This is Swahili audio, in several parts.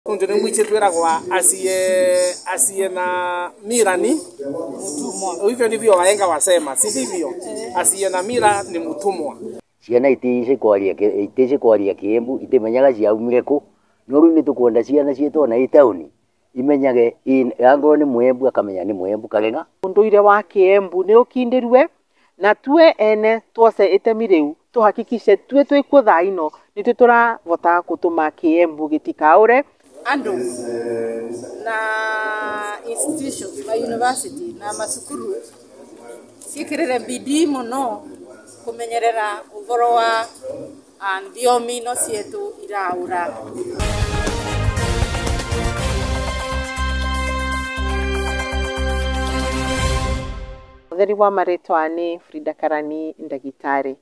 Undu ni mwiche twiragwa asie na mirani hivyo ndivyo wahenga wasema, si ndivyo? Asie na mira ni mutumwa. Ciana itice kwaria Kiembu itimenyaga ciaumire ku no riu nitukwenda ciana cietu na itauni imenyage angorwo ni Mwembu akamenya ni Mwembu Kalenga. Unduire wa Kiembu ni ukindirwe na tue ene twose itemi riu tuhakikishe tue twikuo thaino nitwe turavota gutuma Kiembu gitikaure. Andu na institutions na university na masukuru ciikirire bidii muno kumenyerera uvoro wa thiomi no cietu iraura. Mutheri wa maritwa ni Frida Karani ndagitari.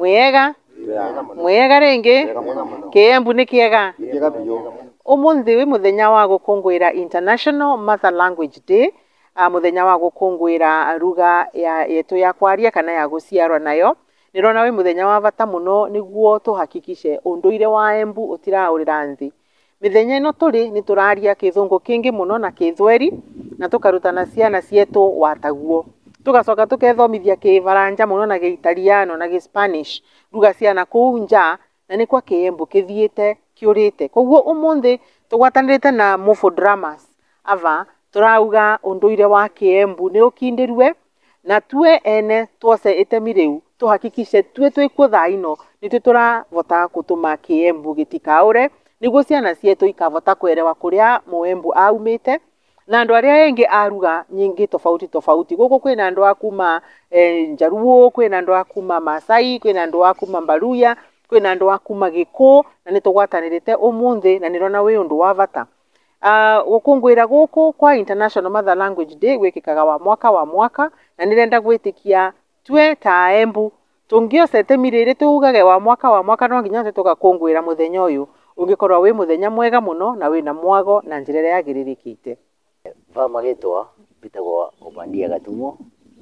Mwega ringi Kiembu ni kiega. Umuthi wi muthenya wa gukungwira International Mother Language Day, muthenya wa gukungwira ruga yetu ya kwaria kana ya guciarwa nayo. Nirona wi muthenya wa bata muno niguo tuhakikishe unduire wa Embu utiraurira nthi. Mithenya ino turi ni turaria kithungu kingi muno na kithweri na tukarutana ciana cietu wataguo. Tugacoka tukethomithia Kifaranja muno na Giitaliano na Gispanish ruga ciana kuu nja na ni kwa Kiembu kithiite kiurite. Koguo umuthi tugwatanirite na Mufo Dramas ava turauga unduire wa Kiembu ni ukindirwe na tue ene twose itemi riu tuhakikishe tue twikuo thaino nitwe turavota gutuma Kiembu gitikaure niguo ciana cietu ikavota kwerewa kuria Mwembu aumite na andu aria engi aruga nyingi tofauti. Guku kwina andu akuma Njaruo, kwina andu akuma Masai, kwina andu akuma Mbaruya, kwina andu akuma Giku na nitugwatanirite umuthi na nirona wi undu wa bata. Gukungwira guku kwa International Mother Language Day gwikikaga wa mwaka na nirenda gwitikia tue ta Embu tungiocete miriri tugage wa mwaka no nginya tugakungwira muthenya uyu ungikorwa wi muthenya mwega muno na wina mwago na njirere yagiririkite. Vama gitwa bitagwa Obandia Gatumo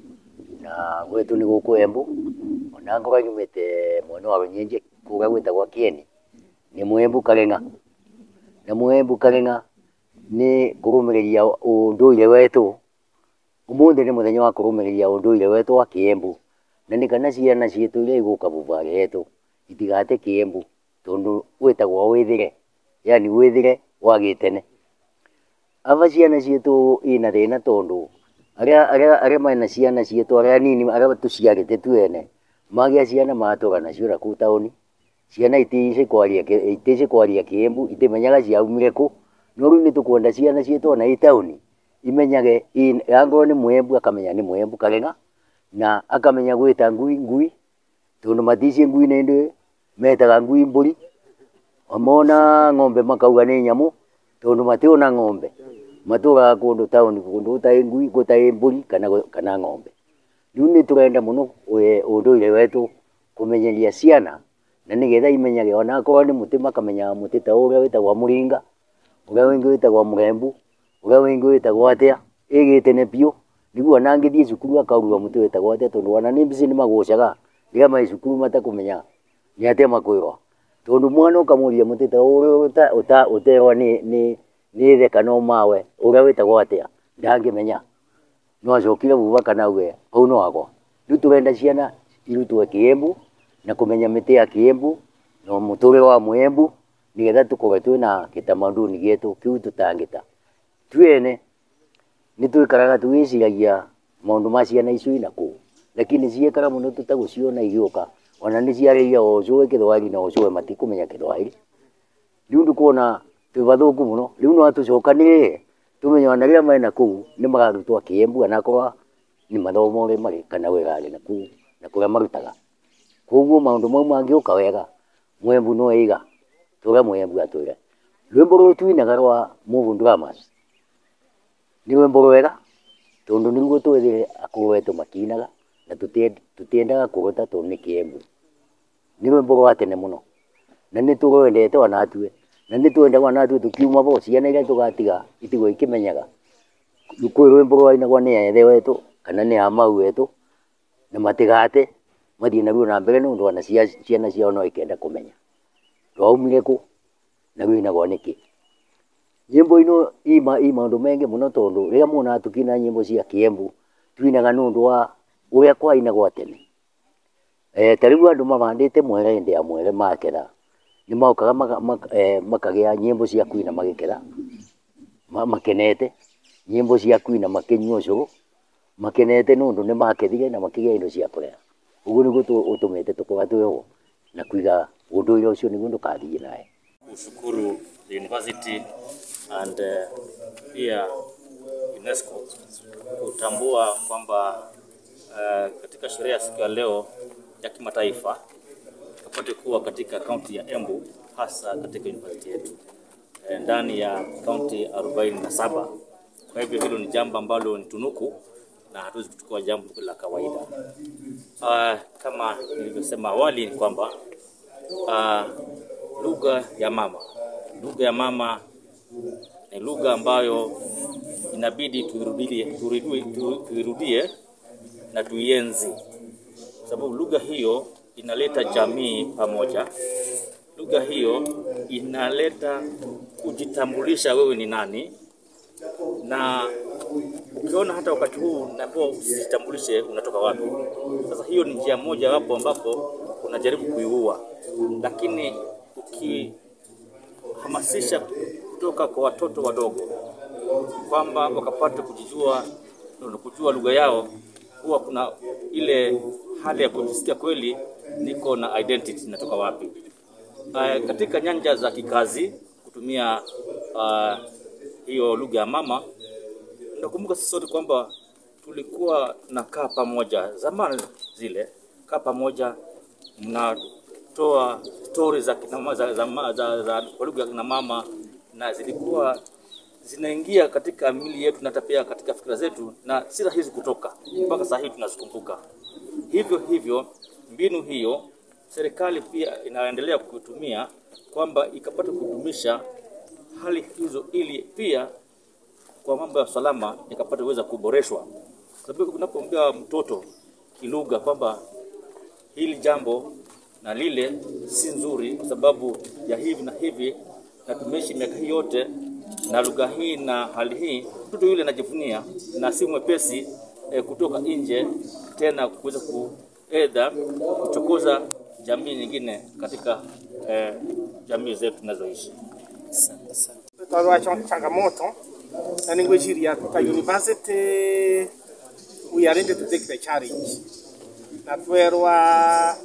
na gwetu ni guku Embu ona ngorwa nyumite mwena wa Runyenje kuga gwitagwa Kieni ni Mwembu Kalenga na Mwembu Kalenga ni kurumiriria unduire wetu. Umuthi ni muthenya wa kurumiriria unduire wetu wa Kiembu na ni kana ciana cietu iria iguka bubare yetu itigate Kiembu tondu gwitagwa withire, yani withire wa gitene. Ava ciana cietu ina thina tondu aria maina ciana cietu aria nini aria tuciarite tuene magia ciana matura nacio na kuu tauni. Ciana itice kwaria Kiembu itimenyaga ciaumire ku no riu nitukwenda ciana cietu na itauni imenyage angorwo ni Mwembu akamenya ni Mwembu Kalenga na akamenya gwita ngui tondu maticie ngui ni ndu metaga ngui mburi amona ng'ombe makauga ni nyamu tondu mationa ng'ombe maturaga kundu tauni kundu gutai ngui gutai mburi kana ng'ombe. Riu ni turenda muno unduire wetu kumenyeria ciana na nigetha imenyage ona akorwo ni muti makamenya muti ta uria witagwa Muringa, uria wingi witagwa Murembu, uria wingi witagwa atia igitene piu niguo ona ngithie cukuru akaurua muti witagwa atia tondu ona ni mbici ni magucaga riria mai cukuru matakumenya ni atia makwirwa tondu mwana ukamuria muti ta uria uterwa ni ithe kana mawe uria witagwa atia ndangimenya no acokire buba kana uge pau no agwa. Riu turenda ciana irutwe Kiembu na kumenya miti ya Kiembu no muturire wa Mwembu nigetha tukorwe twina kitamaduni gitu kiu tutangita twene ni twikaraga twiciragia maundu ma ciana icio ina kuu lakini ciekara muno tutaguciona igioka ona ni ciariria ocuwe Kithwahili na ocuwe matikumenya Kithwahili. Riu ndikuona twibathuku muno riu no atucokanire tumenye ona riria maina kuu ni magarutwa Kiembu anakorwa ni mathomo ri mari kana wegari na kuu na kuria marutaga. Koguo maundu mau mangiuka wega Mwembu no eiga turia Mwembu atwire. Rwimbo ruru twinaga rwa Mufo Dramas ni rwimbo rwega tondu niguo twithire akuru wetu makinaga na tutiendaga kuruta tondu ni Kiembu. Ni rwimbo rwa tene muno na ni turwendete ona atue na ni twendaga ona atue tukiuma bo ciana iria tugatiga itigwo ikimenyaga kwi rwimbo rwainagwa ni ethe wetu kana ni amau wetu na matigate mathie naruo na mbere nundu ona ciana ciao no ikenda kumenya rwaumire ku na rwinagwo niki. nyimbo ino ima ndo mengi muno tondu ria mona tukina nyimbo cia Kiembu twinaga nundu wa uria kwa ina gwa tene tariu andu mabandite mwerende ya mwere makera ni maukaga makagia nyimbo cia kuina magikera makenete nyimbo cia kuina makinywa ucuru makenete nundu ni makethire na makigia indo cia kurea uguo niguo utumite tukoga tuyo na kuiga unduire ucio niguo ndukathie naye. Kushukuru the university and pia UNESCO kutambua kwamba katika sherehe ya siku ya leo ya kimataifa tupate kuwa katika kaunti ya Embu, hasa katika university yetu ndani ya kaunti 47. Kwa hivyo hilo ni jambo ambalo ni tunuku na hatuwezi kuchukua jambo la kawaida. Kama nilivyosema awali ni kwamba lugha ya mama ni lugha ambayo inabidi tuirudie na tuienzi, sababu lugha hiyo inaleta jamii pamoja. Lugha hiyo inaleta kujitambulisha wewe ni nani, na ukiona hata wakati huu napo usijitambulishe unatoka wapi. Sasa hiyo ni njia moja wapo ambapo unajaribu kuiua, lakini ukihamasisha kutoka kwa watoto wadogo kwamba wakapata kujua lugha yao, huwa kuna ile hali ya kujisikia kweli niko na identity, natoka wapi. Katika nyanja za kikazi kutumia hiyo lugha ya mama, nakumbuka sisi sote kwamba tulikuwa nakaa pamoja zamani zile, kaa pamoja mnatoa stories za kwa lugha ya kina mama, na zilikuwa zinaingia katika mili yetu na tapia katika fikra zetu, na si rahisi kutoka mpaka sasa hivi tunazikumbuka. Hivyo mbinu hiyo serikali pia inaendelea kutumia kwamba ikapata kudumisha hali hizo, ili pia kwa mambo ya usalama ikapata kuweza kuboreshwa. Sababu unapoambia mtoto kilugha kwamba hili jambo na lile si nzuri kwa sababu ya hivi na hivi, na tumeishi miaka hii yote na lugha hii na hali hii, mtoto yule anajivunia na si mwepesi kutoka nje tena kuweza kuchokoza jamii nyingine katika jamii zetu tunazoishi. Tutawa changamoto na ningwejiria kwa university we are ready to take the challenge. Na twerwa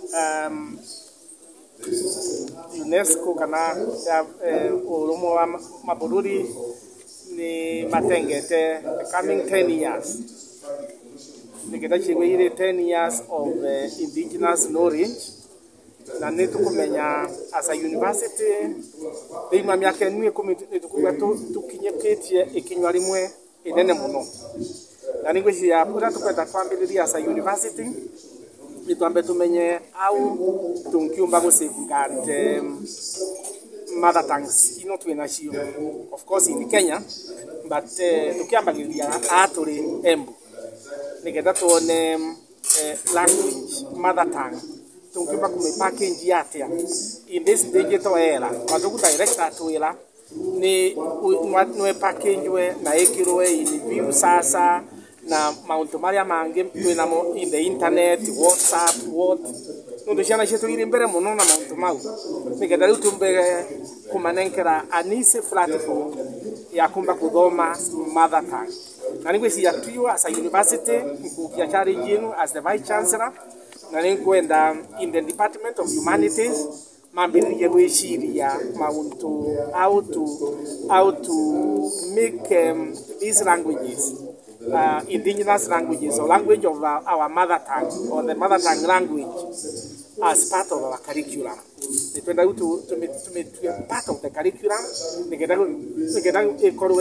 UNESCO kana urumo wa mabururi ni matengete coming 10 years. Nikenda chigwire 10 years of indigenous knowledge, na nitukumenya as a university thima miaka enu nitukuga tukinyeketie ikinywa rimwe inene muno, na ningwiciria pura tukwenda twambiriria as a university nitwambe tumenye au tunkiumba gusafeguard mother tongues ino twinacio, of course in Kenya, but tukiambagiriria aturi Embu nikenda tuone language mother tongue tunkiumba kumipackage atia in this digital era. Watuku director tuila ni package we na ekirwe in view sasa na mauntu maria mangi twinamo in the internet, WhatsApp, nundu ciana cietu iri mbere muno na mauntu mau, nikenda riu tumbere kumanenkera anise platform ya kumba kuthoma mother tongue. Na ningwiciria tuyo as a university nkukia challenge inu as the vice chancellor, na ninkwenda in the Department of Humanities mambiririe gwiciria mauntu how to make these languages indigenous languages or language of our mother tongue or the mother tongue language as part of our curriculum. Nitwenda to make part of the curriculum. Nikenda ikorwe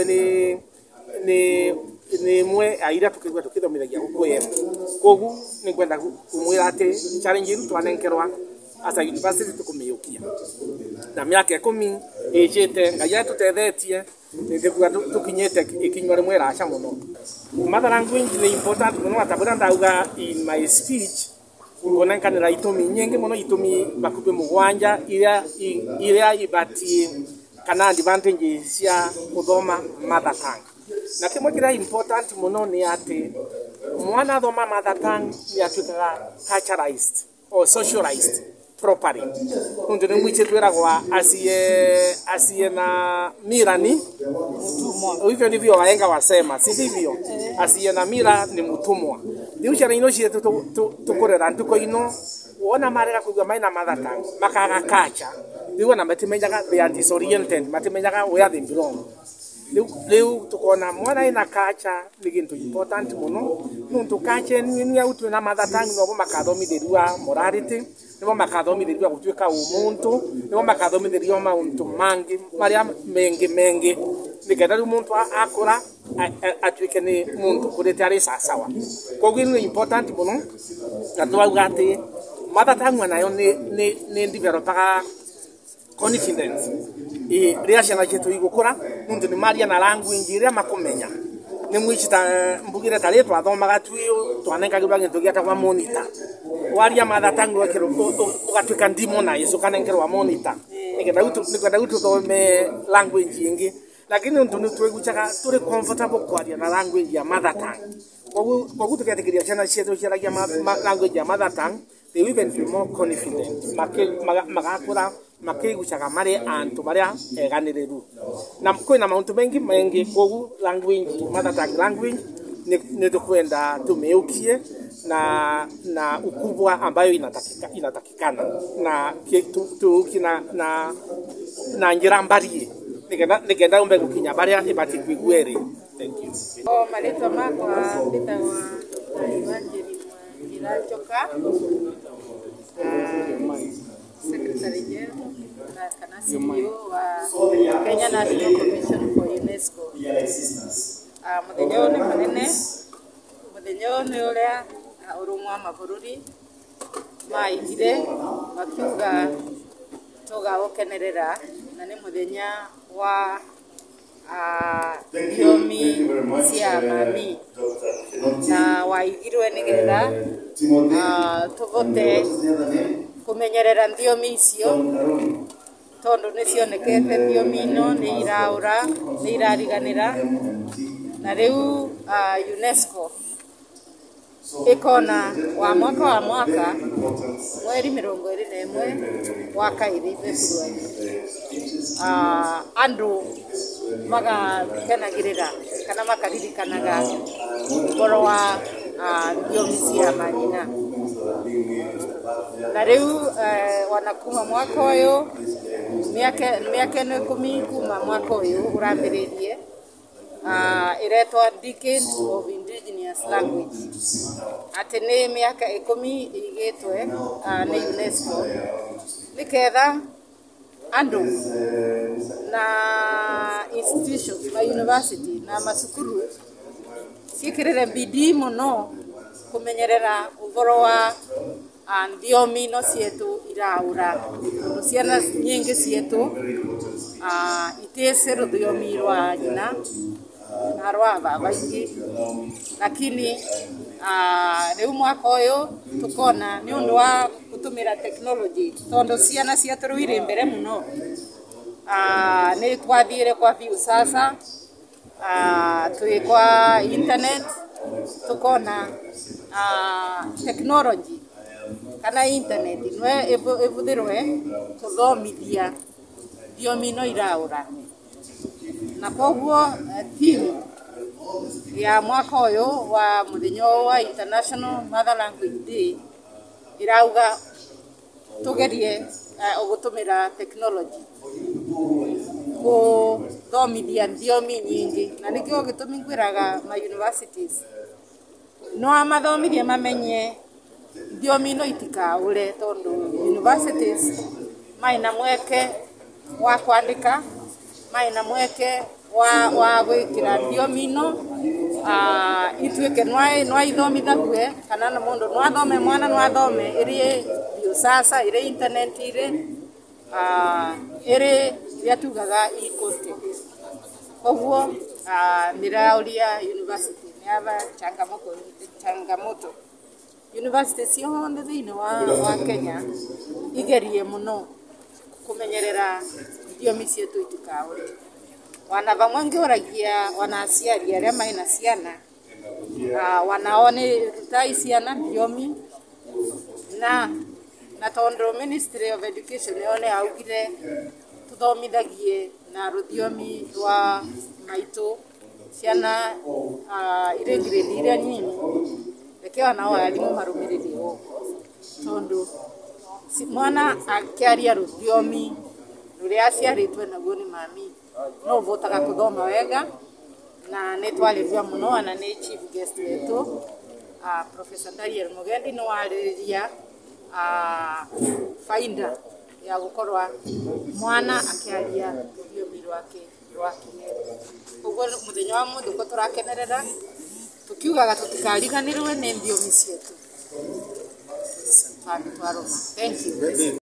ni mwe aira tukigwa tukithomithagia gukuye kogu nikwenda kumwira ati challenge iru twanenkerwa as a university tukumiyukia na miaka 10 ijite ngaya tutethetie nitikuga tukinyete ikinywa rimwe raca muno. Mother language ni important muno, atabura ndauga in my speech kuonenkanira itumi nyingi muno, itumi makupe mugwanja iria ibati kana advantage cia guthoma mother tongue. Na kimwe kira important muno ni ati mwana thoma mother tongue ni atuikaga culturalized or socialized properly. Nundu ni mwiche twiragwa asie na mirani hivyo ndivyo wahenga wasema, si ndivyo? Asie na mira ni mutumwa. Riu ciana ino cietu tukurera ntuko ino wona marega kuigua maina mother tongue makaga culture. Riu ona matimenyaga they are disoriented, matimenyaga where they belong. Riu tukona mwana ina culture ni gintu important muno. Nundu culture ni autu na mother tongue no makathomithiria morality, nibo makathomithiria gutuika umuntu, nibo makathomithiria mauntu mangi maria mengi nikenda riu muntu akura atuike ni muntu kurite ari sawa. Koguo ni important muno na twauga ati mother tongue nayo ni developaga confidence. Ria ciana citu igukura nundu ni maria na language iria makumenya. Ni mwichita mbugire tari twathomaga twanengagirwa gintu giatagwa monitor. Waria mother tongue wakiro ugatuika demonize ukanengerwa monitor. Nikenda tuthome language ingi, lakini nundu ni twiguchaga turi comfortable kwaria na language ya mother tongue. Koguo tuketikiria ciana citu ciaragia language ya mother tongue, they will even feel more confident. Magakura makiguchaga mari antu maria eganiriru. Na kwina mauntu mengi koguo language mother tongue language ni tukwenda tumeukie na ukubwa ambayo inatakikana na tukina na njira mbali nikenda umbe gukinya baria ibati kwigweri. Thank you. Marito makwa bitagwa Evangeline Irachoka, Secretary General na kana CEO wa Kenya National Commission for UNESCO. Muthenya ni manene, muthenya ni uria urumwa wa mabururi maigire makiuga tugagukenerera, na ni muthenya wa thiomi cia mami na waigirwe nigetha tuvote kumenyerera thiomi icio tondu ni cionekete thiomi ino ni iraura ni irariganira. Na riu UNESCO ikona wa mwaka mweri 21 wa kairi Februari andu magakenagirira kana makaririkanaga uboro wa thiomi cia manyina. Na riu wanakuma mwaka uyu miaka 10 kuma mwaka uyu urambiririe iretwa Decade of Indigenous Language. Ati ni miaka 10 igitwe ni UNESCO niketha andu na institutions na university na masukuru cikirire bidii muno kumenyerera uvoro wa thiomi no cietu iraura. Ciana nyingi cietu itese rudhiomi rwa nyina na rwa baba ingi, lakini riu mwaka uyu tukona ni undu wa gutumira technology tondu ciana cietu riu iri mbere muno. Ni twathire kwa view sasa twi kwa internet tukona technology kana internet nwe ivuthirwe kuthomithia thiomi no iraura. Na koguo timu ya mwaka uyu wa muthenya wa International Mother Language Day irauga tugerie ugutumira technology kuthomithia thiomi nyingi, na nikio gitumi ngwiraga ma universities no amathomithie mamenye thiomi no itikaure tondu universities maina mweke wa kwandika, maina mweke wa gwikira thiomi no ituike no ithomithagwe kana na mundu no athome mwana no athome iri bio sasa iri internet iri yatugaga ikote. Koguo nirauria university ni ava changamoto university ciothe thiini wa Kenya igerie muno kumenyerera thiomi cietu itikaure. Wana vamwe ngiuragia wana aciari aria maina ciana wanaone rutai ciana thiomi na tondu Ministry of Education yone augire tuthomithagie na ruthiomi rwa maitu ciana ire grade iria nyinyi reke wana walimu marumirire o tondu mwana akiaria ruthiomi ruria aciaritwe naguo ni mami no votaga kuthoma wega na netwaliria muno na ni chief guest wetu Professor Daniel Mugendi no wariria faida ya gukorwa mwana akiaria rũthiomi rwake rwa Kĩgĩkũyũ. Ũguo mũthenya wa mũndũ ko tũrakenerera tukiugaga tutikariganĩrwo nĩ thiomi cietu. Thank you.